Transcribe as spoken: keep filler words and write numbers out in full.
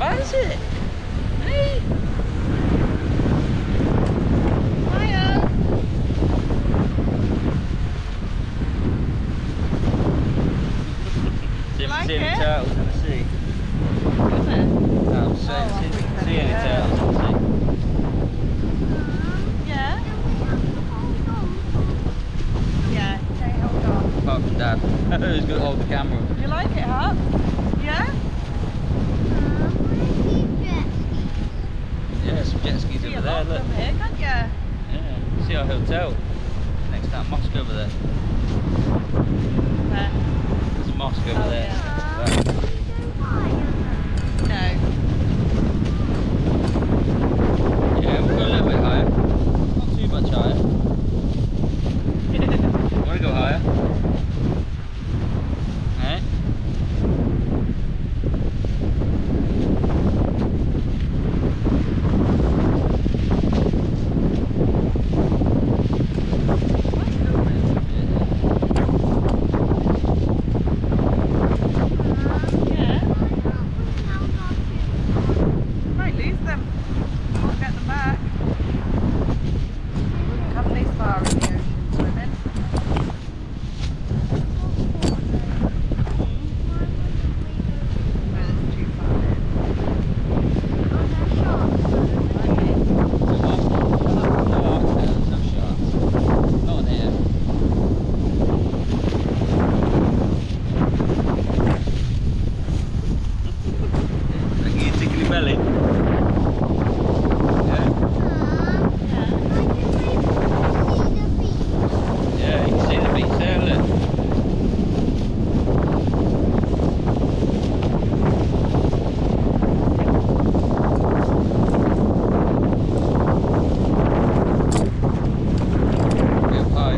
bad, is it? Hey? Hiya. See, Like see any it? turtles in the sea? Is it? No, see, Oh, I see, thought you said see any yeah. turtles in the sea? Yeah? Yeah, okay, hold on. Apart from Dad, who's going to hold the camera. You like it, Hup? Yeah? Yeah, some jet skis See over a there, lot look. from here, can't you? Yeah, see our hotel next to that mosque over there. Where? There's a mosque over Oh, there. yeah. Next to that. No. Yeah, we'll go a little bit higher. Not too much higher. Want to go higher? Eh? Yeah. Might lose them. Can't get them back. Wouldn't come this far in the ocean swimming. No, that's too far in. No, there's no sharks. Not in here. Like you tickle your belly. Yeah? Yeah, you can see the beach there, look. Get high.